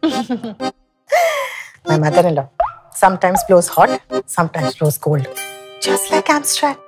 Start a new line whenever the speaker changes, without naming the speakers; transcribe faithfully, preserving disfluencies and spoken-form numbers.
My mother-in-law sometimes blows hot, sometimes blows cold. Just like Amstrad.